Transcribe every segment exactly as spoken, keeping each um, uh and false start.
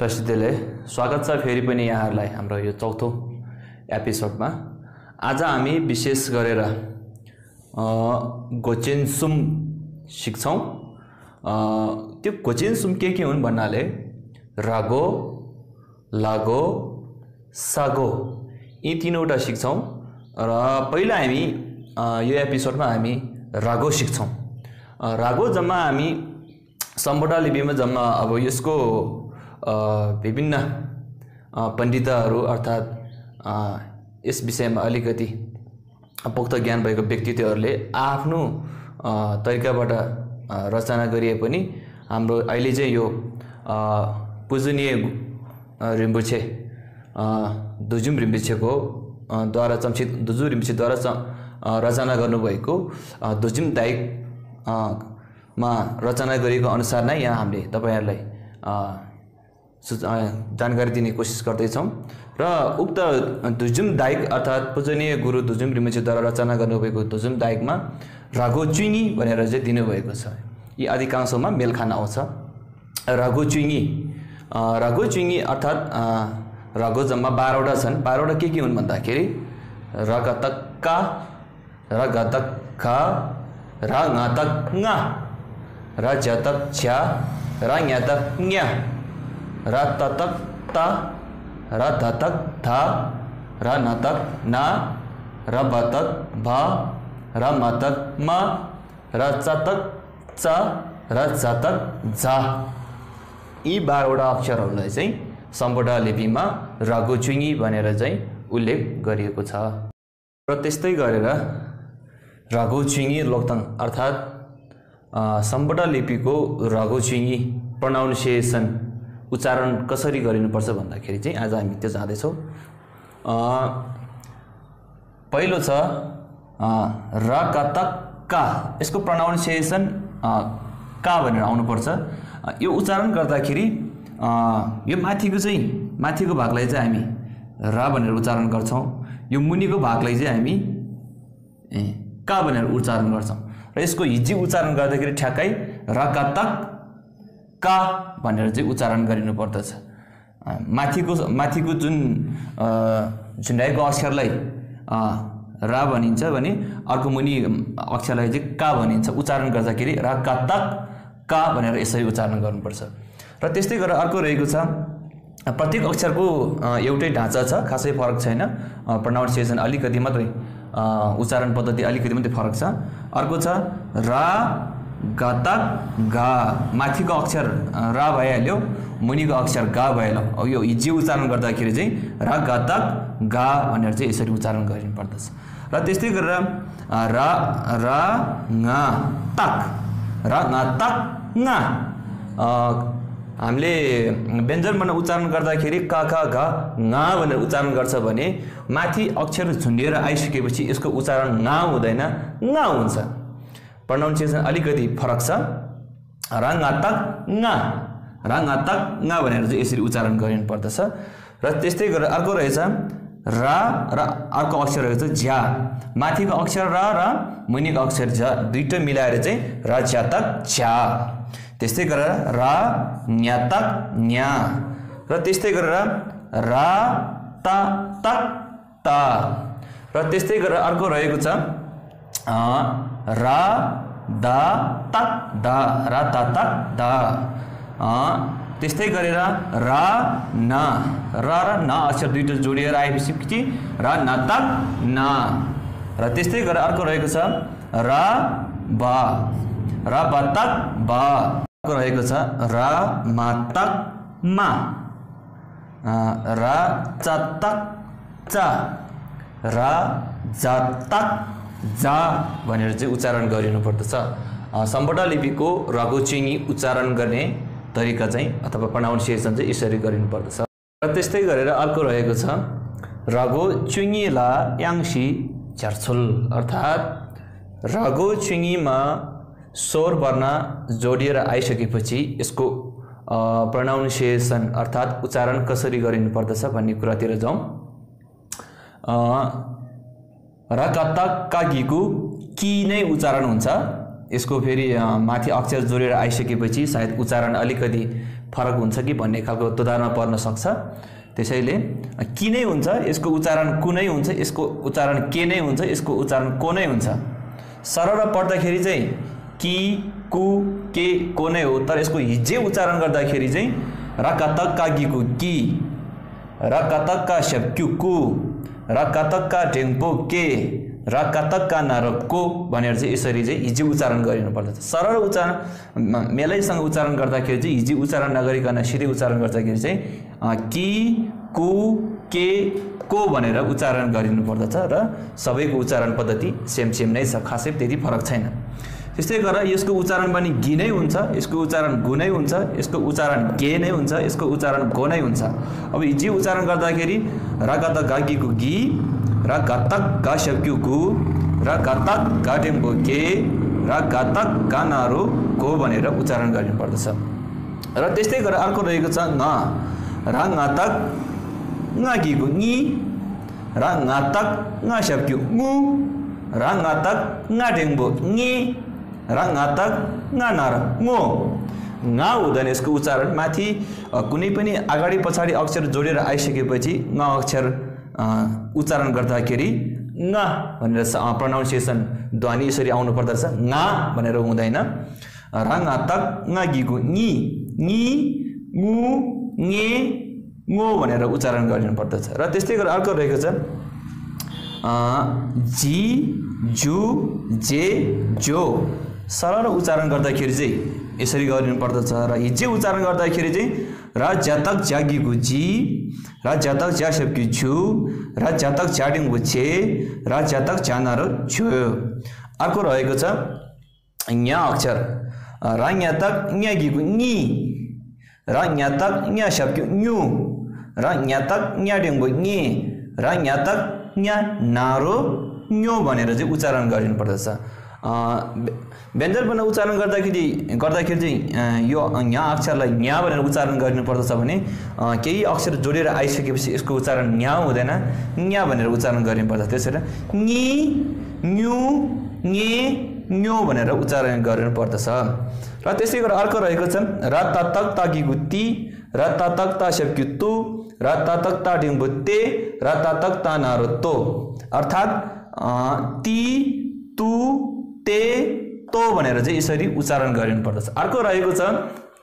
प्रसिद्धले स्वागत छ फेरि पनि यहाँहरुलाई हाम्रो यो चौथो एपिसोडमा। आज हामी विशेष गरेर गोचेनसुम सिक्छौं। त्यो गोचेनसुम के के हुन् भन्नाले रागो, लागो, सागो यी तीनवटा सिक्छौं र पहिला हामी यो एपिसोडमा हामी रागो सिक्छौं। रागो जम्मा हामी सम्बोटा लिपिमा जम्मा अब यसको विभिन्न पण्डितहरू अर्थात यस विषयमा अलिकति पोक्त ज्ञान भएको व्यक्तित्वहरूले आफ्नो तरिकाबाट रचना गरिए पनि हाम्रो अहिले चाहिँ यो पूजनीय रिम्बुछे दुजुम रिम्बुछेको द्वारा चम्चित दुजु रिम्बुछेद्वारा रचना गर्नुभएको दुजुम दाइक मा रचना गरेको अनुसार नै यहाँ हामीले तपाईहरुलाई जानकारी दिने कोसिस गर्दैछौं र उक्त दुजुम दाइक अर्थात पूजनीय गुरु दुजुम रिम्बुछेद्वारा रचना गर्नुभएको दुजुम दाइकमा रागो चुइनी भनेर चाहिँ दिनुभएको छ। यी अधिकांशमा मेल खान आउँछ। रागो चुइनी रागो चुइनी अर्थात रागो जम्मा बाह्र वटा छन्। बाह्र वटा के के हुन् भन्दाखेरि रगतक्का, रगतक्खा, रगतक्ङा, रजतक्छ्या, रज्ञतक्ञा, रततक्ता, रततक्था, रनतक्ना, रबतक्भा, रमतक्मा, रचतक्चा, रचतक्झा। यी बाह्र वटा अक्षरहरूलाई चाहिँ सम्बोटा लिपिमा रागो चुइनी भनेर चाहिँ उल्लेख गरिएको छ। र त्यस्तै गरेर रागो चुइनी लोक्तङ अर्थात सम्बोटा लिपिको रागो चुइनी प्रोनाउन्सिएसन उच्चारण कसरी गरिनुपर्छ भन्दाखेरि चाहिँ आज हामी त्यो जाँदैछौँ। पहिलो छ रकतक्का। यसको प्रोनाउन्सिएसन का भनेर आउनुपर्छ। यो उच्चारण गर्दाखेरि यो माथिको चाहिँ माथिको भागलाई चाहिँ हामी रा भनेर उच्चारण गर्छौं। यो मुनिको भागलाई चाहिँ हामी का भनेर उच्चारण गर्छौं र यसको हिज्जी उच्चारण गर्दाखेरि ठ्याक्कै रकतक का भनेर चाहिँ उच्चारण गरिनु पर्दछ। माथिको माथिको जुन झुन्डाएको अक्षरलाई रा भनिन्छ भने अर्को मुनि अक्षरलाई चाहिँ का भनिन्छ। उच्चारण गर्दाखेरि रकतक का भनेर यसरी उच्चारण गर्नुपर्छ। र त्यस्तै गरेर अर्को रहेको छ प्रत्येक अक्षरको एउटै ढाँचा छ, खासै फरक छैन। प्रोनाउन्सिएसन अलिकति मात्रै उच्चारण पद्धति अलिकति मात्रै फरक छ। अर्को छ रा गतक गा। माथिको अक्षर रा भइहाल्यो, मुनिको अक्षर गा भइहाल्यो। अब यो हिज्जी उच्चारण गर्दाखेरि चाहिँ रा गतक गा भनेर चाहिँ यसरी उच्चारण गरिनु पर्दछ। र त्यस्तै गरेर रा रा ङा तक, रा ङा तक ङा। हामीले व्यञ्जन भनेर उच्चारण गर्दाखेरि का का घा ङा भनेर उच्चारण गर्छ भने माथि अक्षर झुन्डिएर आइसकेपछि यसको उच्चारण ङा हुँदैन, ङा हुन्छ। प्रोनाउन्सिएसन अलिकति फरक छ। रा ङा तक ङा, रा ङा तक ङा भनेर चाहिँ यसरी उच्चारण गरिनु पर्दछ। र त्यस्तै गरेर अर्को रहेछ रा र अर्को अक्षर रहेछ झ्या। माथिको अक्षर रा र मुनिको अक्षर झ दुईटै मिलाएर चाहिँ रा झ्या तक झ्या। त्यस्तै गरेर रा न्या तक न्या। र त्यस्तै गरेर रा ता तक ता। र त्यस्तै गरेर अर्को रहेको छ रा दा तक दा, रा ता तक दा। त्यस्तै गरेर रा ना, रा र ना अक्षर दुईटा जोडिएर आएपछि रा ना तक ना। र त्यस्तै गरेर अर्को रहेको छ रा बा, रा बा तक बा। अर्को रहेको छ रा मा तक मा, रा चा तक चा, रा जा तक जा भनेर चाहिँ उच्चारण गरिनु पर्दछ। सम्बोटा लिपिको रागो चुइनी उच्चारण गर्ने तरिका चाहिँ अथवा प्रोनाउन्सिएसन चाहिँ यसरी गरिनु पर्दछ। र त्यस्तै गरेर अर्को रहेको छ रागो चुइनी ला याङसी झर्छुल अर्थात रागो चुइनीमा स्वर वर्ण जोडिएर आइसकेपछि यसको प्रोनाउन्सिएसन अर्थात उच्चारण कसरी गरिनु पर्दछ भन्ने कुरातिर जाउँ। रकतक कागीको की नै उच्चारण हुन्छ। यसको फेरि माथि अक्षर जोडेर आइसकेपछि सायद उच्चारण अलिकति फरक हुन्छ कि भन्ने खालको दोधारमा पर्न सक्छ। त्यसैले कि नै हुन्छ, यसको उच्चारण कुनै हुन्छ, यसको उच्चारण के नै हुन्छ, यसको उच्चारण को नै हुन्छ। सरल पढ्दाखेरि चाहिँ कि कु के को नै हो, तर यसको हिज्जे उच्चारण गर्दाखेरि चाहिँ र क त क गी को कि, र क त क शब्क्यु कु, र क त क ढेङपो के, र क त क नर को भनेर चाहिँ यसरी चाहिँ हिज्जे उच्चारण गरिनु पर्दछ। सरल उच्चारण मेलैसँग उच्चारण गर्दाखेरि चाहिँ हिज्जे उच्चारण नगरिकन सिधै उच्चारण गर्दाखेरि चाहिँ कि कु के को भनेर उच्चारण गरिनु पर्दछ र सबैको उच्चारण पद्धति सेम सेम नै छ, खासै त्यति फरक छैन। त्यस्तै गरेर यसको उच्चारण पनि गी नै हुन्छ, यसको उच्चारण गु नै हुन्छ, यसको उच्चारण के नै हुन्छ, यसको उच्चारण गो नै हुन्छ। अब हिज्जे उच्चारण गर्दाखेरि र क त ग गी को गी, र क त ग शब्क्यु गु, र क त ग ढेङपो के, र क त ग नरो को भनेर उच्चारण गरिनु पर्दछ। र त्यस्तै गरेर अर्को रहेको छ न, र ङ त ङ गी को ङी, र ङ त ङ शब्क्यु ङु, र ङ त ङ ढेङपो ङे, र ङ त ङ नर ङो। ङ हुँदैन यसको उच्चारण, माथि कुनै पनि अगाडि पछाडि अक्षर जोडेर आइसकेपछि ङ अक्षर उच्चारण गर्दाखेरि ङ भनेर प्रोनाउन्सिएसन ध्वनि यसरी आउनु पर्दछ, ङ भनेर हुँदैन। र ङ त ङ गी को ङी, ङी ङु ङे ङो भनेर उच्चारण गरिनु पर्दछ। र त्यस्तै गरेर अर्को रहेको छ जी जु जे जो। सरल उच्चारण गर्दाखेरि चाहिँ यसरी गरिनु पर्दछ। र हिज्जे उच्चारण गर्दाखेरि चाहिँ र ज्यातक ज्यागीको जी, र ज्यातक ज्या शब्क्यु छु, र ज्यातक ज्याडिङको छे, र ज्यातक ज्याना र छ्यो। अर्को रहेको छ ञ अक्षर, र ज्ञातक ज्ञागीको ङी, र ज्ञातक ज्ञा शब्क्यु ञु, र ज्ञातक ज्याडिङको ङे, र ज्ञातक ज्ञा नारो ञो भनेर चाहिँ उच्चारण गरिनु पर्दछ। व्यञ्जन पनि उच्चारण गर्दाखेरि गर्दाखेरि चाहिँ यो ञ अक्षरलाई ञ भनेर उच्चारण गर्नु पर्दछ भने केही अक्षर जोडेर आइसकेपछि यसको उच्चारण ञ हुँदैन, ञ भनेर उच्चारण गर्नु पर्दछ। त्यसैले ङी ञु ङे ञो भनेर उच्चारण गर्नु पर्दछ। र त्यसै गरेर अर्को रहेको छ र त तक तागीको ती, र त तक ता शब्क्यु तु, र त तक ता ढिङबो ते, र त तक ता नारो तो। अर्थात् ती तु ते तो भनेर चाहिँ यसरी उच्चारण गरिनु पर्दछ। अर्को रहेको छ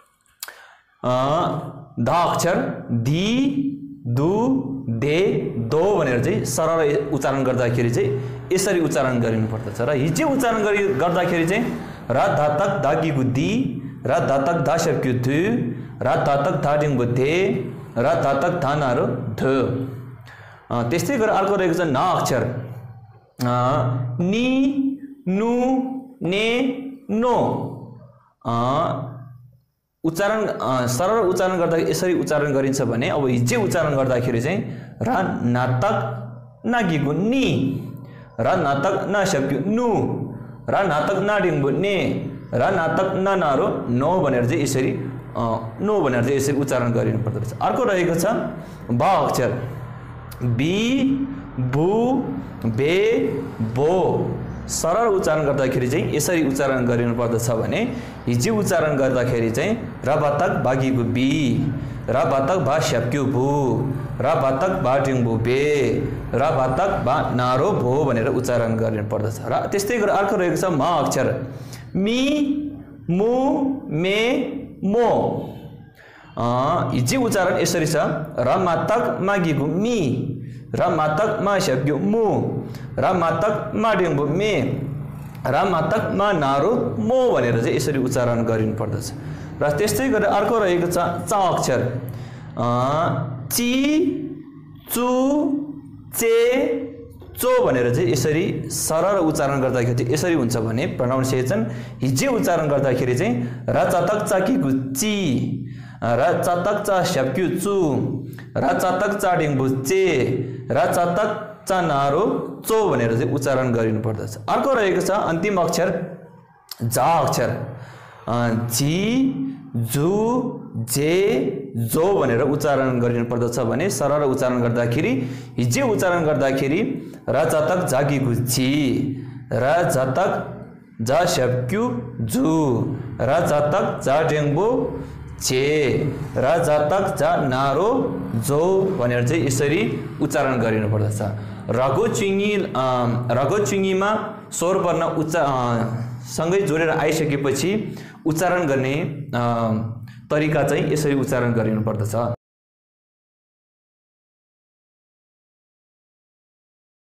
ध अक्षर धी दु दे दो भनेर चाहिँ सरल उच्चारण गर्दाखेरि चाहिँ यसरी उच्चारण गरिनु पर्दछ। र हिज्जे उच्चारण गरी गर्दाखेरि चाहिँ र ध तक धागीको दी, र ध तक धा शब्क्यु धु, र ध तक धा ढिङबो धे, र ध तक धा नारो ध। त्यस्तै गरेर अर्को रहेको छ न अक्षर नि नु ने नो। उच्चारण सरल उच्चारण गर्दा यसरी उच्चारण गरिन्छ भने अब हिज्जे उच्चारण गर्दाखेरि चाहिँ र नातक नागीको नि, र नातक न शब्क्यु नु, र नातक न ढिङबो ने, र नातक न नारो नो भनेर चाहिँ यसरी नो भनेर चाहिँ यसरी उच्चारण गरिनु पर्दछ। अर्को रहेको छ ब अक्षर बी बु बे बो। सरल उच्चारण गर्दाखेरि चाहिँ यसरी उच्चारण गरिनु पर्दछ भने हिज्जे उच्चारण गर्दाखेरि चाहिँ र बतक बागीको बी, र बतक बा शब्क्यु भू, र बतक बा ढिङबो बे, र बतक बा नारो भो भनेर उच्चारण गरिनु पर्दछ। र त्यस्तै गरेर अर्को रहेको छ म अक्षर मी मु मे मो। हिज्जे उच्चारण यसरी छ र मातक मागीको मी, र मातक मा शब्क्यु मु, र मातक मा ढिङबो मे, र मातक मा नारो मो भनेर चाहिँ यसरी उच्चारण गरिनु पर्दछ। र त्यस्तै गरेर अर्को रहेको छ च अक्षर ची चु चे चो भनेर चाहिँ यसरी सरल उच्चारण गर्दाखेरि चाहिँ यसरी हुन्छ भने प्रोनाउन्सिएसन हिज्जे उच्चारण गर्दाखेरि चाहिँ र चतक चाकीको ची, र चतक चा शब्क्यु चु, र चतक चा ढिङबो चे, र चतक चा नारो चो भनेर चाहिँ उच्चारण गरिनु पर्दछ। अर्को रहेको छ अन्तिम अक्षर जा अक्षर जी जु जे जो भनेर उच्चारण गरिनु पर्दछ भने सरल उच्चारण गर्दाखेरि हिज्जे उच्चारण गर्दाखेरि र चतक जागीको जी, र चतक जा शब्क्यु जु, र चतक जा ढेङबो छे र जतक जा नारो जो भनेर चाहिँ यसरी उच्चारण गरिनु पर्दछ। रगो चुङ्गी रगो चुङ्गीमा स्वर वर्ण उच्चा सँगै जोडेर आइसकेपछि उच्चारण गर्ने तरिका चाहिँ यसरी उच्चारण गरिनु पर्दछ।